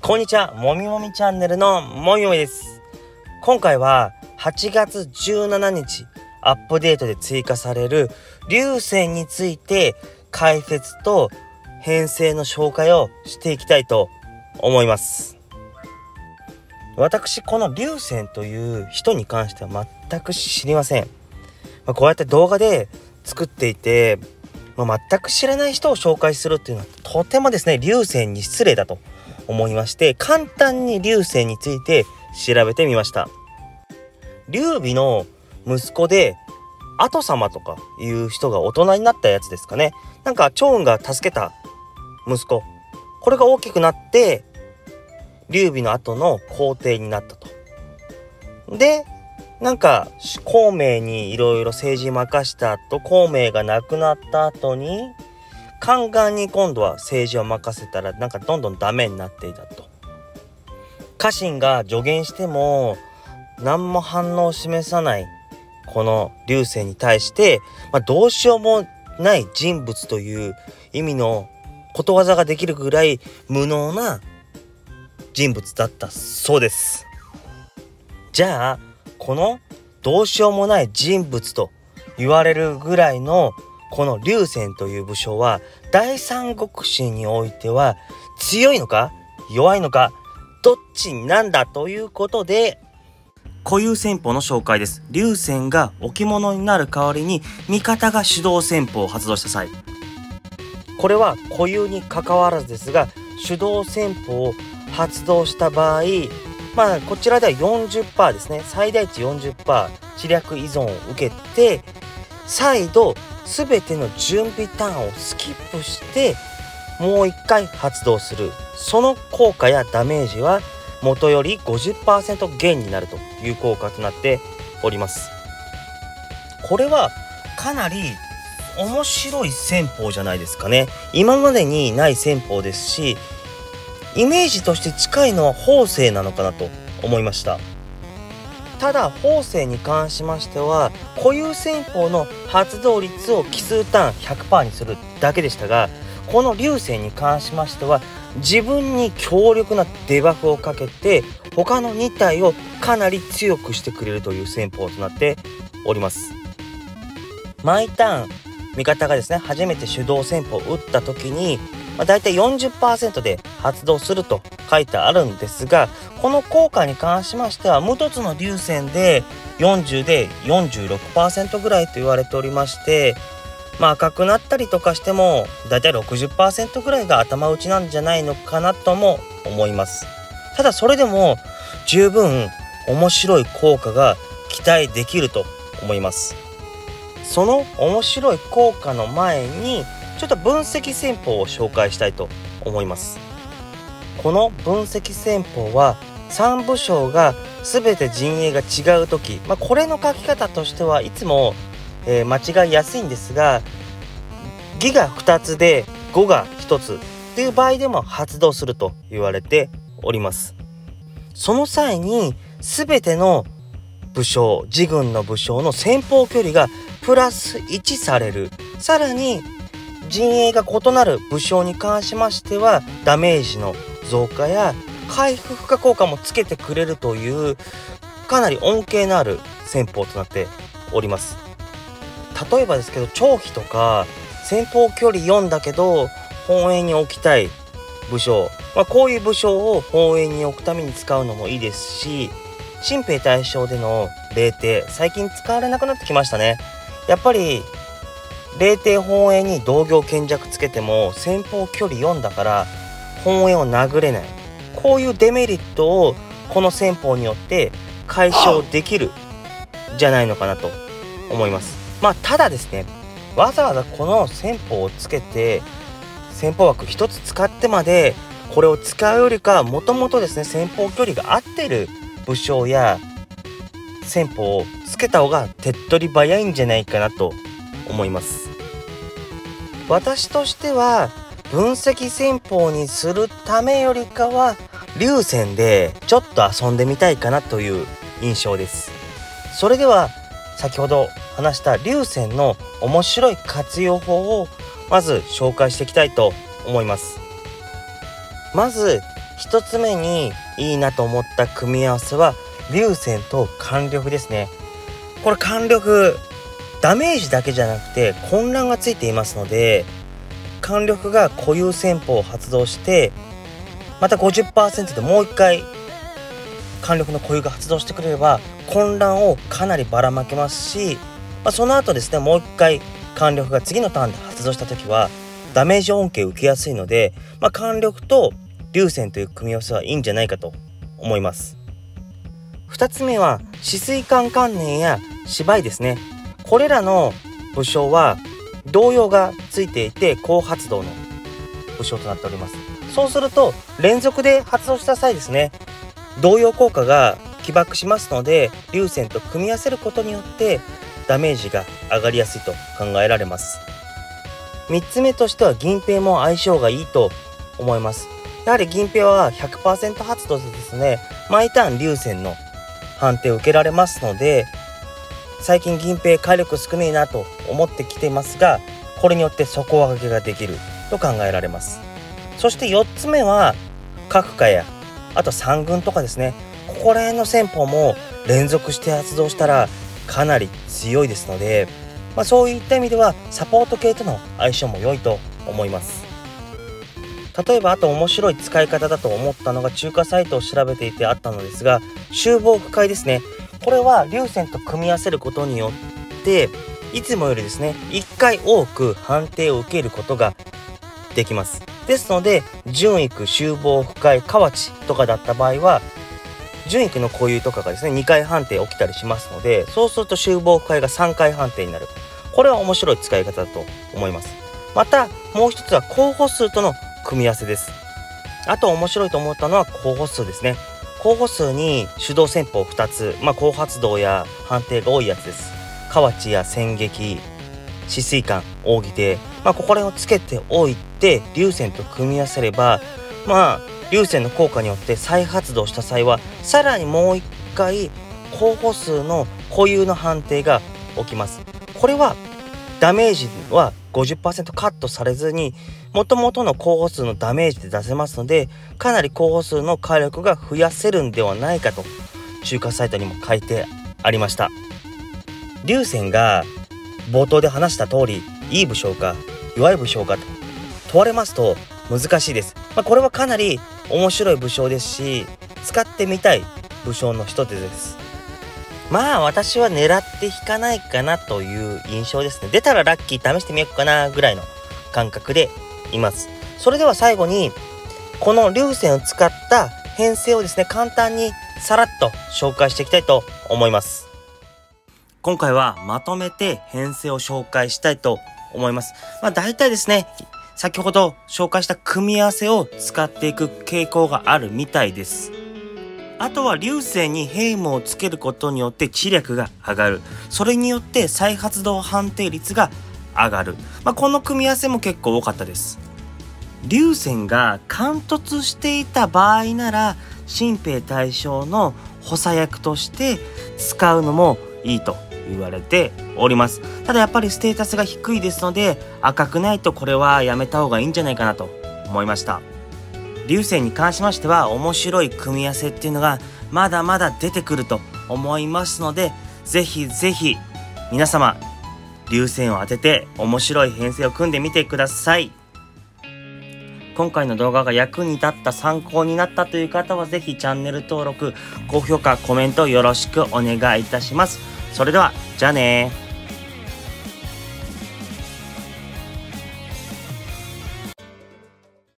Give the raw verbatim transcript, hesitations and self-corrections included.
こんにちは、もみもみチャンネルのもみもみです。今回ははちがつじゅうしちにちアップデートで追加される流線について解説と編成の紹介をしていきたいと思います。私この流線という人に関しては全く知りません。まあ、こうやって動画で作っていて、まあ、全く知らない人を紹介するっていうのはとてもですね流線に失礼だと思いまして、簡単に流線について調べてみました。劉備の息子で後様とかいう人が大人になったやつですかね。なんか趙雲が助けた息子、これが大きくなって劉備の後の皇帝になったと。でなんか孔明にいろいろ政治任した後、孔明が亡くなった後に宦官に今度は政治を任せたらなんかどんどんダメになっていたと。家臣が助言しても何も反応を示さないこの劉生に対して、まあ、どうしようもない人物という意味のことわざができるぐらい無能な人物だったそうです。じゃあこのどうしようもない人物と言われるぐらいのこの劉生という武将は第三国志においては強いのか弱いのかどっちなんだということで固有戦法の紹介です。劉生が置物になる代わりに味方が手動戦法を発動した際、これは固有に関わらずですが手動戦法を発動した場合、まあこちらでは よんじゅっパーセント ですね、最大値 よんじゅっパーセント 知略依存を受けて再度全ての準備ターンをスキップしてもう一回発動する。その効果やダメージは元より ごじゅっパーセント 減になるという効果となっております。これはかなり面白い戦法じゃないですかね。今までにない戦法ですし、イメージとして近いのは法政なのかなと思いました。ただ法政に関しましては固有戦法の発動率を奇数ターン ひゃくパーセント にするだけでしたが、この劉生に関しましては自分に強力なデバフをかけて他のに体をかなり強くしてくれるという戦法となっております。毎ターン味方がですね初めて手動戦法を打った時に、まあ、だいたい よんじゅっパーセント で発動すると書いてあるんですが、この効果に関しましては無凸の流線でよんじゅうで よんじゅうろくパーセント ぐらいと言われておりまして、まあ赤くなったりとかしてもだいたい ろくじゅっパーセント ぐらいが頭打ちなんじゃないのかなとも思います。ただそれでも十分面白い効果が期待できると思います。その面白い効果の前にちょっと分析戦法を紹介したいと思います。この分析戦法はさん武将が全て陣営が違う時、まあ、これの書き方としてはいつも、えー、間違いやすいんですが、義がふたつで呉がひとつっていう場合でも発動すると言われております。その際に全ての武将自軍の武将の戦法距離がプラスいちされる。さらに陣営が異なる武将に関しましてはダメージの増加や回復負荷効果もつけてくれるというかなり恩恵のある戦法となっております。例えばですけど張飛とか戦法距離よんだけど本営に置きたい武将、まあ、こういう武将を本営に置くために使うのもいいですし、新兵大将での霊帝最近使われなくなってきましたね。やっぱり霊帝本営に同業賢弱つけても戦法距離よんだから本営を殴れない、こういうデメリットをこの戦法によって解消できるじゃないのかなと思います。まあただですね、わざわざこの戦法をつけて戦法枠一つ使ってまでこれを使うよりかもともとですね戦法距離が合ってる武将や戦法をつけた方が手っ取り早いんじゃないかなと思います。私としては分析戦法にするためよりかは流線でちょっと遊んでみたいかなという印象です。それでは先ほど話した流線の面白い活用法をまず紹介していきたいと思います。まず一つ目にいいなと思った組み合わせは流線と貫禄ですね。これ貫禄、ダメージだけじゃなくて混乱がついていますので、貫禄が固有戦法を発動してまた ごじゅっパーセント でもう一回貫禄の固有が発動してくれれば混乱をかなりばらまけますし、まあ、その後ですね、もう一回貫禄が次のターンで発動した時はダメージ恩恵を受けやすいので、まあ、貫禄と流線という組み合わせはいいんじゃないかと思います。ふたつめは止水管観念や芝居ですね。これらの武将は動揺がついていて高発動の武将となっております。そうすると連続で発動した際ですね、動揺効果が起爆しますので、流線と組み合わせることによってダメージが上がりやすいと考えられます。みっつめとしては銀平も相性がいいと思います。やはり銀平は ひゃくパーセント 発動でですね、毎ターン流線の判定を受けられますので、最近銀平火力少ないなと思ってきていますが、これによって底上げができると考えられます。そしてよっつめは角化やあと三軍とかですね、ここら辺の戦法も連続して発動したらかなり強いですので、まあ、そういった意味ではサポート系との相性も良いと思います。例えばあと面白い使い方だと思ったのが、中華サイトを調べていてあったのですが、修防不快ですね。これは流線と組み合わせることによっていつもよりですねいっかい多く判定を受けることができます。ですので順育、修防不快、河内とかだった場合は順育の固有とかがですねにかい判定起きたりしますので、そうすると修防不快がさんかい判定になる。これは面白い使い方だと思います。またもう一つは候補数との組み合わせです。あと面白いと思ったのは候補数ですね。候補数に手動戦法ふたつ、まあ、高発動や判定が多いやつです。河内や戦撃、止水管、扇手、まあ、ここら辺をつけておいて流線と組み合わせれば、まあ流線の効果によって再発動した際はさらにもう一回候補数の固有の判定が起きます。これはダメージは ごじゅっパーセント カットされずに元々の候補数のダメージで出せますので、かなり候補数の火力が増やせるんではないかと中華サイトにも書いてありました。流線が冒頭で話した通りいい武将か弱い武将かと問われますと難しいです。まあ、これはかなり面白い武将ですし、使ってみたい武将の一つです。まあ私は狙って引かないかなという印象ですね。出たらラッキー試してみようかなぐらいの感覚でいます。それでは最後にこの流線を使った編成をですね簡単にさらっと紹介していきたいと思います。今回はまとめて編成を紹介したいと思います。まあ大体ですね先ほど紹介した組み合わせを使っていく傾向があるみたいです。あとは流線にヘイムをつけることによって知略が上がる。それによって再発動判定率が上がる。まあ、この組み合わせも結構多かったです。流線が貫突していた場合なら新兵大将の補佐役として使うのもいいと言われております。ただやっぱりステータスが低いですので赤くないとこれはやめた方がいいんじゃないかなと思いました。流線に関しましては面白い組み合わせっていうのがまだまだ出てくると思いますので、ぜひぜひ皆様流線を当てて面白い編成を組んでみてください。今回の動画が役に立った、参考になったという方はぜひチャンネル登録、高評価、コメントよろしくお願いいたします。それではじゃあねー。